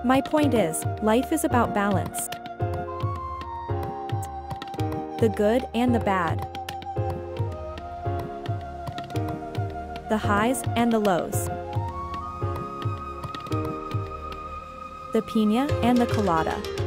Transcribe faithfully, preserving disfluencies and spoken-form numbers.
My point is, life is about balance. The good and the bad. The highs and the lows. The Piña and the Colada.